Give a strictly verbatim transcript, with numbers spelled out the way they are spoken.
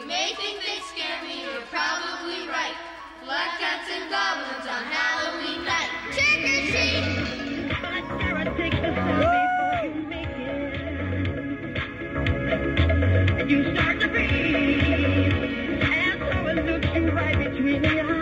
You may think they scare me, you're probably right. Black cats and goblins on Halloween night. Trick or treat! Sarah, take the sound before you make it. And you start to breathe. And someone looks you right between the eyes.